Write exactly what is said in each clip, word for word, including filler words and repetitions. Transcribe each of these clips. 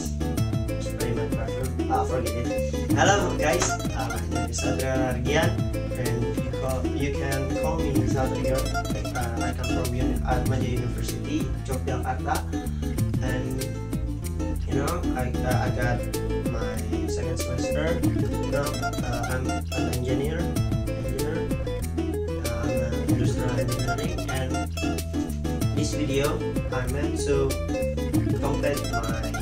just spray my perfume. Ah, forget it. Hello guys, uh, my name is Satria Argian, and you call you can call me Satria. Like, uh, I come from uni Atmaja University, Yogyakarta, and you know I uh, I got my second semester. Now uh, I'm an engineer. Engineer. Uh, I'm an industrial engineering, and this video I meant to complete my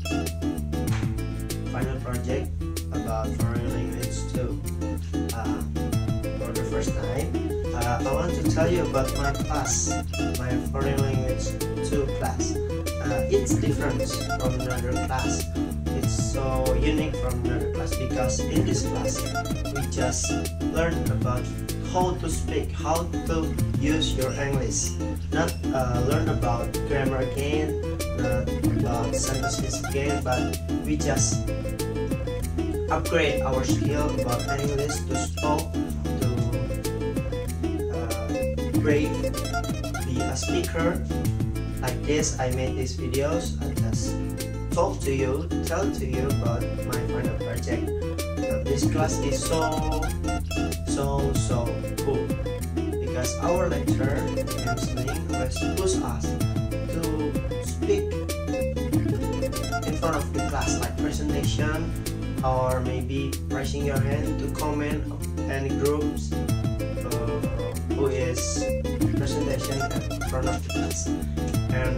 final project about foreign language too. Uh, for the first time, uh, I want to tell you about my class, my foreign language two class. Uh, it's different from another class. It's so unique from another class because in this class we just learn about how to speak, how to use your English. Not uh, learn about grammar again, not about sentences again, but we just upgrade our skill about English to spoke, to uh, brave, be a speaker. Like this, I made these videos. I just talk to you, tell to you about my final project. Uh, this class is so, so, so cool because our lecturer, Miss Ling, always push us to speak in front of the class, like presentation, or maybe raising your hand to comment any groups uh, who is presentation in front of the class. And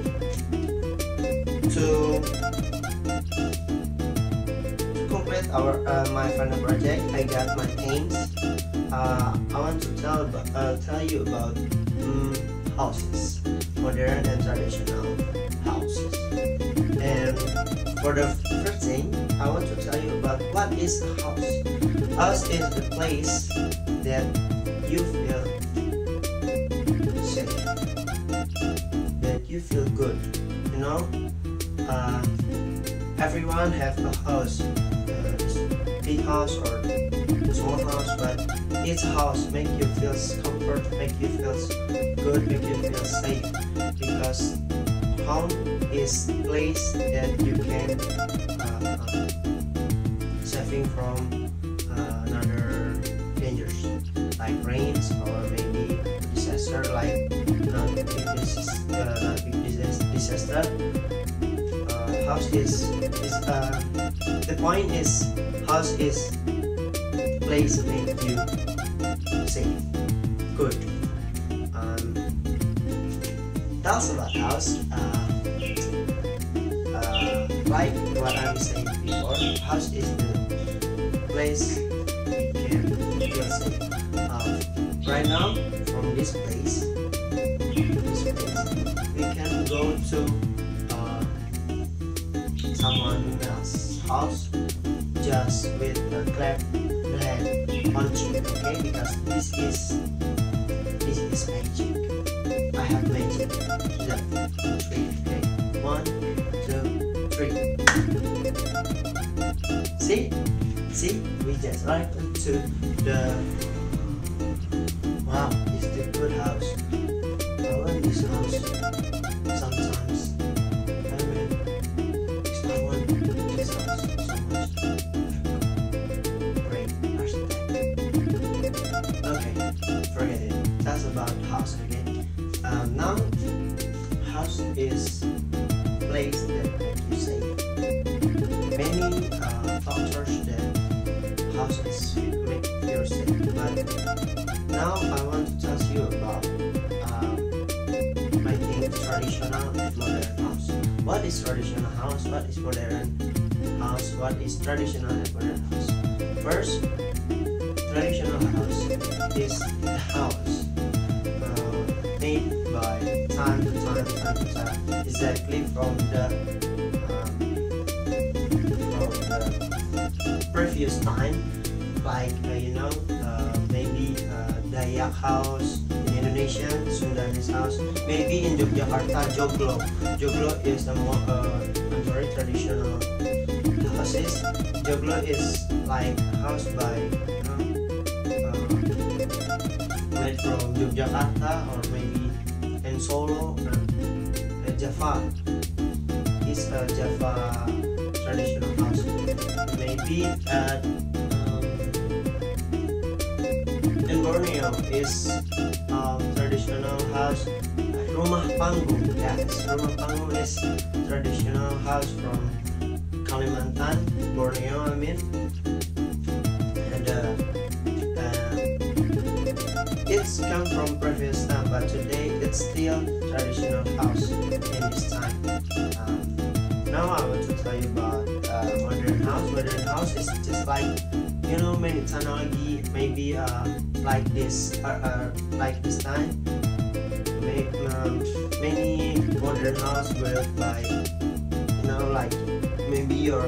to to complete our uh, my final project, I got my themes. Uh, I want to tell uh, tell you about um, houses, modern and traditional houses. And for the first thing, I want to tell you about what is a house. House is the place that you feel safe, that you feel good. You know, uh, everyone have a house, uh, big house or small house, but each house make you feel comfort, make you feel good, make you feel safe, because home is place that you can uh, uh, saving from uh, another dangers like rains or maybe disaster, like not big disaster, uh, not big disaster. Uh, house is is uh, the point is house is place make you safe, good. Um, that's about house. Uh, uh, like what I was saying before, house is the place we can feel safe. Uh, right now, from this place, this place, we can go to uh, someone else's house just with a clap the hand on you, okay? Because this is this is magic. I have magic. That three, okay? One, two, three. See, see, we just right into the. Wow, it's the good house. I want this house. Sometimes I mean, I want this house so much. Great architect. Okay, forget it. That's about house again. Um, now, house is place that make you safe. Many uh, factors that house is make you safe, but now I want to tell you about um, my thing, traditional and modern house. What is traditional house? What is modern house? What is traditional and modern house? First, traditional house is the house uh, made by time to time, time to time, exactly from the um, from the previous time, like uh, you know, uh, maybe uh, Dayak house in Indonesia, Sundanese house, maybe in Yogyakarta, Joglo. Joglo is the more uh, very traditional houses. Joglo is like house by you know, uh, made from Yogyakarta or maybe in Solo and uh, Java. is a Java traditional house. Maybe at um, in Borneo is um, traditional house. Rumah panggung, yes, rumah panggung is traditional house from Kalimantan, Borneo, I mean, and uh, uh, it's come from previous time, but today it's still traditional house in this time. Um, now I want to tell you about uh, modern house. Modern house is just like, you know, many technology, maybe uh, like this, uh, uh, like this time. Um, many modern house built by, you know, like maybe your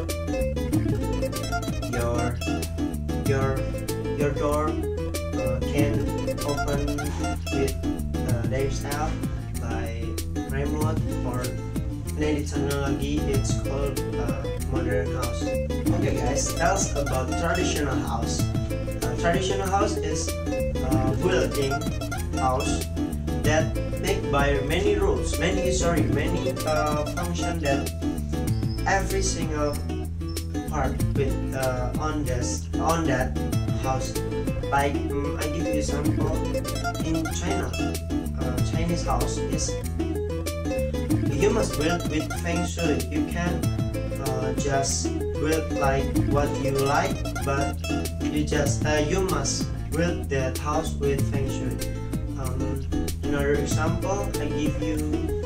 your your your door uh, can open with uh, themselves by remote, or any technology. It's called uh, modern house. Okay guys, tell us about traditional house. Uh, traditional house is uh, building house that make by many rules, many sorry, many uh, function that every single part with uh, on this on that house. Like um, I give you example in China, uh, Chinese house is you must build with feng shui. You can uh, just build like what you like, but you just uh, you must build that house with feng shui. Um, Another example, I give you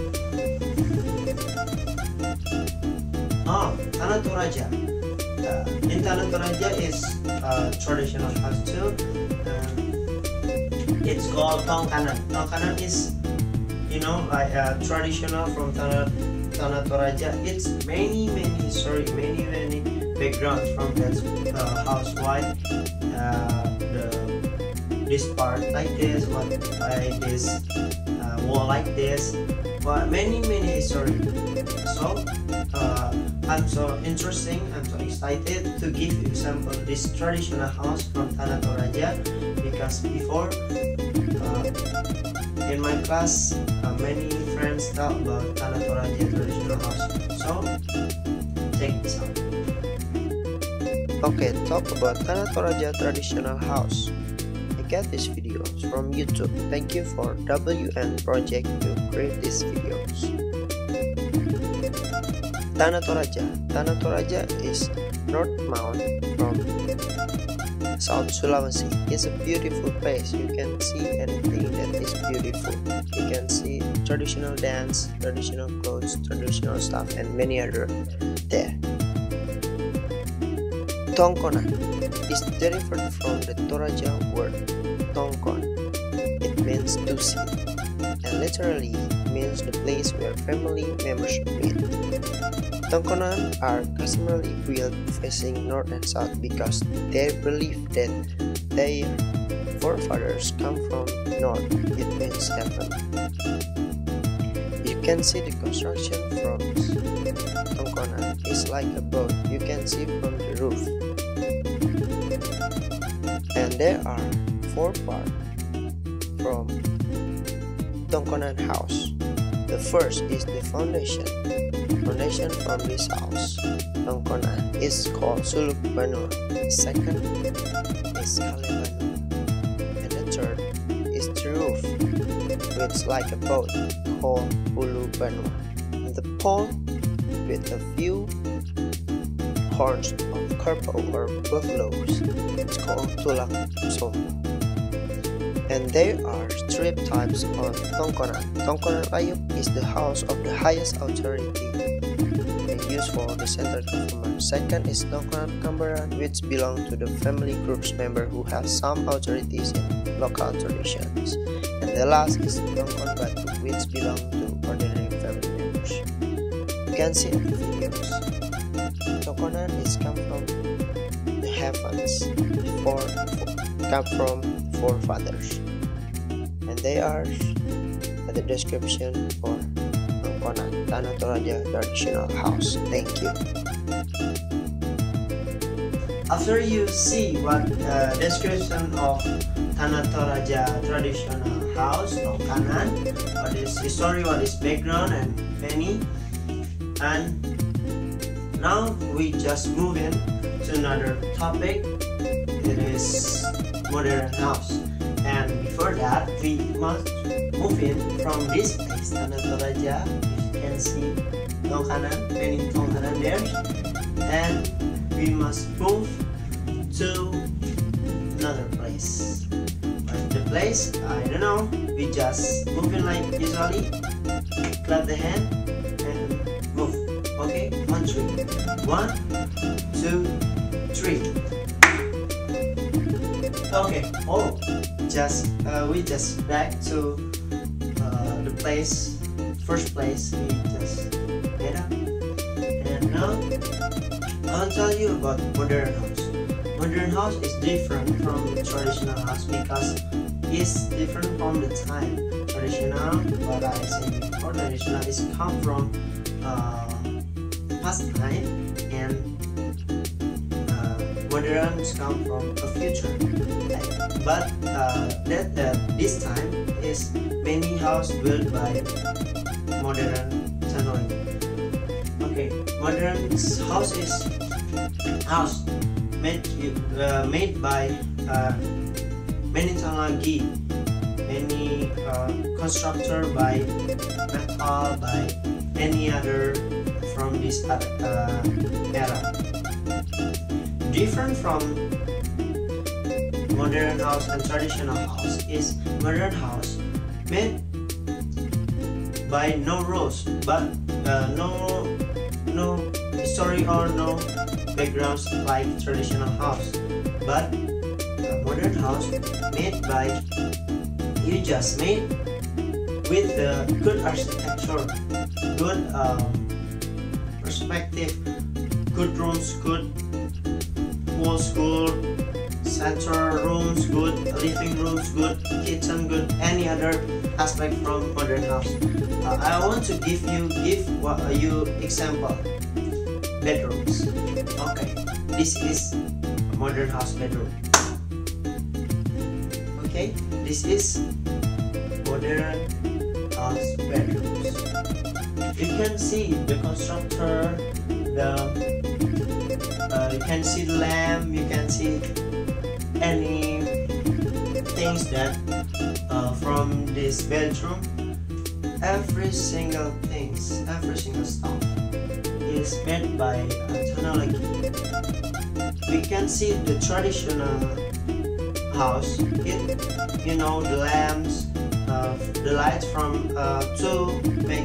oh, Tanah Toraja. Uh, in Tanah Toraja is uh, traditional house too. Uh, it's called Tong Kanan. Tong Kanan is, you know, like uh, traditional from Tanah Tanah Toraja. It's many many sorry many many background from that uh, house. Why uh, the this part like this, what like this, uh, wall like this, but many many history. So uh, I'm so interesting, I'm so excited to give you example this traditional house from Tanah Toraja, because before uh, in my class uh, many friends talk about Tanah Toraja traditional house. So check this out. Okay, talk about Tanah Toraja traditional house. Get these videos from YouTube. Thank you for W N Project to create these videos. Tanah Toraja. Tanah Toraja is North Mount from South Sulawesi. It's a beautiful place. You can see anything that is beautiful. You can see traditional dance, traditional clothes, traditional stuff, and many other there. Tongkonan is derived from the Toraja word Tongkon. It means to see, and literally means the place where family members meet. Tongkonan are customarily built facing north and south because they believe that their forefathers come from north. It means heaven. You can see the construction from Tongkonan is like a boat. You can see from the roof. And there are four parts from Tongkonan house. The first is the foundation. Foundation from this house, Tongkonan, is called Suluk Banua. The second is Kale Banua. And the third is the roof, which like a boat, called Ulu Banua. And the pole with a few horns of kerbau or buffaloes, it's called Tulak Sombo. And there are three types of Tongkonan. Tongkonan Rayuk is the house of the highest authority and used for the central government. Second is Tongkonan Kambaran, which belong to the family group's member who have some authorities in local traditions. And the last is Tongkon Batu, which belong to ordinary family members. You can see in the videos. Tongkonan is come from the heavens, for, for come from forefathers, and they are at the description for Tongkonan Tanah Toraja traditional house. Thank you. After you see what uh, description of Tanah Toraja traditional house, Tongkonan, what is history, what is background, and many, and now we just move in to another topic. It is modern house, and before that we must move in from this place, Tanah Toraja. You can see tong kanan, many tong kanan there, and we must move to another place. But the place, I don't know. We just move in like usually. Clap the hand and move. Okay, one, three, one, two, three. Okay. Oh, just uh, we just back to uh, the place, first place we just made up, and now I'll tell you about modern house. Modern house is different from the traditional house because it's different from the time. Traditional, what I said before, traditional is come from uh, past time, and uh, modern come from a future. But uh, that uh, this time is many house built by modern technology. Okay, modern house is house made uh, made by uh, many technology, many uh, constructor by metal, by any other from this uh, era. Different from modern house and traditional house is modern house made by no rules, but uh, no no history or no backgrounds like traditional house. But a modern house made by you just made with the good architecture, good um, perspective, good rooms, good walls, good center rooms, good living rooms, good kitchen, good any other aspect from modern house. Uh, I want to give you give what uh, you example bedrooms. Okay, this is a modern house bedroom. Okay, this is modern house bedrooms. You can see the constructor, the uh, you can see the lamp, you can see any things that uh, from this bedroom. Every single things, every single stuff is made by uh, technology. We can see the traditional house. It, you know, the lamps, uh, the lights from uh, to make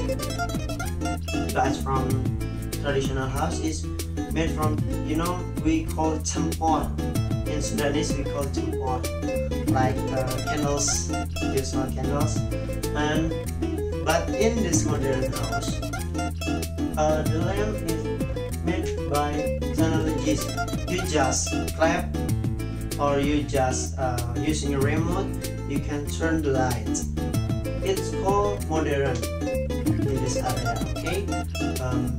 lights from traditional house is made from, you know, we call tempor. In Sudanese we call tempor, like uh, candles, usual candles. And but in this modern house, uh, the lamp is made by technologies. You just clap, or you just uh, using a remote, you can turn the lights. It's called modern in this area. Okay. Um,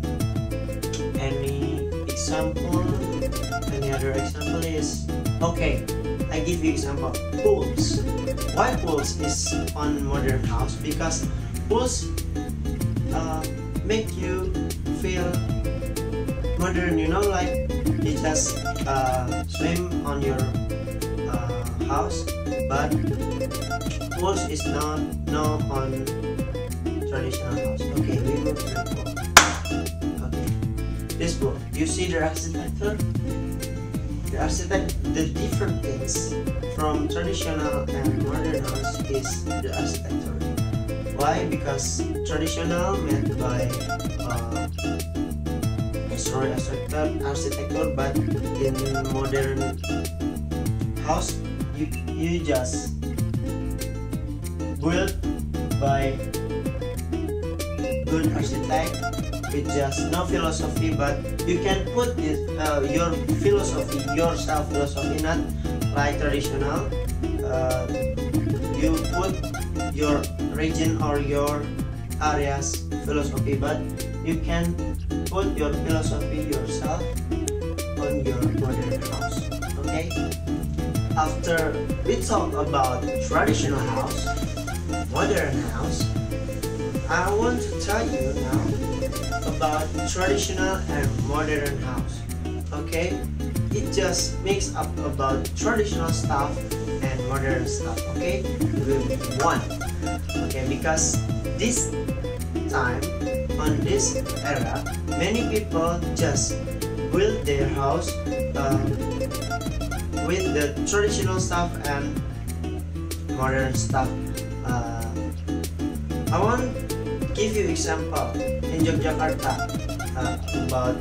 any example? Any other example is okay. I give you example. Pools. Why pools is on modern house? Because pools uh, make you feel modern. You know, like you just uh, swim on your uh, house, but pools is not no on traditional house. Okay, we move to the pool. Okay, this pool. You see the architecture. The architect, the different things from traditional and modern house is the architecture. Why? Because traditional made by uh, historic architecture, architecture, but in modern house, you you just built by good architect with just no philosophy, but you can put it, uh, your philosophy, yourself philosophy, not like traditional. Uh, you put your region or your area's philosophy, but you can put your philosophy yourself on your modern house. Okay. After we talk about traditional house, modern house, I want to tell you now about traditional and modern house. Okay, it just mix up about traditional stuff and modern stuff. Okay, it will be one. Okay, because this time on this era, many people just build their house uh, with the traditional stuff and modern stuff. Uh, I want to give you example in Yogyakarta uh, about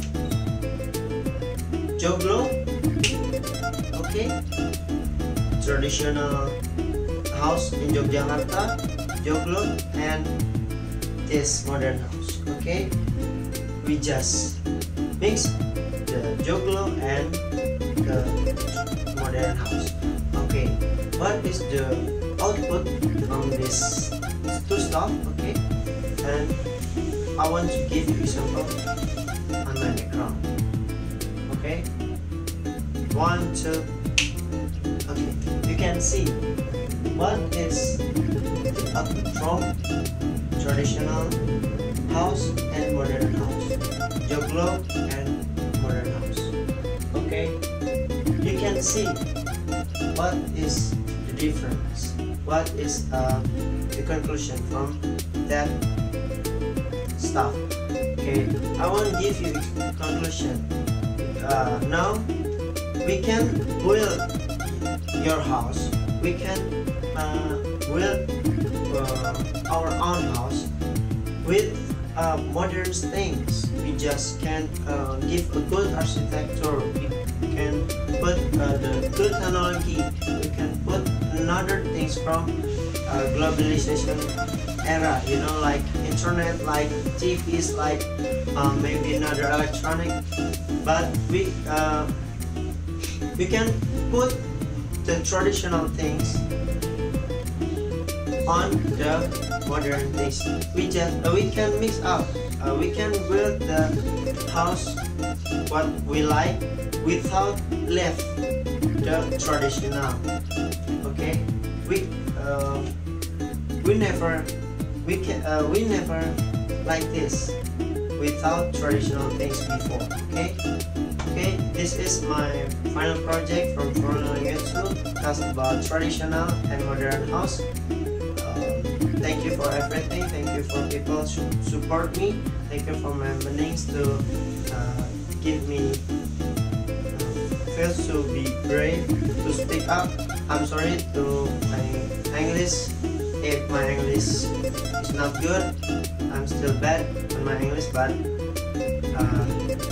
joglo. Okay, traditional house in Yogyakarta, joglo, and this modern house. Okay, we just mix the joglo and the modern house. Okay, what is the output from this two stuff? Okay, and I want to give you example on my background. Okay, one, two. Okay, you can see what is the output from traditional house and modern house, joglo and modern house. Okay, you can see what is the difference, what is uh, the conclusion from that stuff. Okay, I want to give you a conclusion. Uh, now we can build your house, we can uh, build uh, our own house with uh, modern things. We just can uh, give a good architecture, we can put uh, the good technology, we can put another things from uh, globalization era, you know, like internet, like T Vs, like um, maybe another electronic, but we uh, we can put the traditional things on the modern things. We just uh, we can mix up. Uh, we can build the house what we like without left the traditional. Okay, we uh, we never we can uh, we never like this without traditional things before. Okay, okay. This is my final project from Cornelius J. That's about traditional and modern house. Thank you for everything. Thank you for people who support me. Thank you for my meanings to uh, give me uh, feel to be brave to speak up. I'm sorry to my English if my English is not good. I'm still bad on my English, but uh,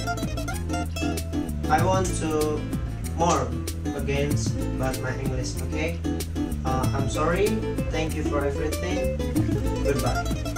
I want to more against about my English. Okay. Uh, I'm sorry. Thank you for everything. Goodbye.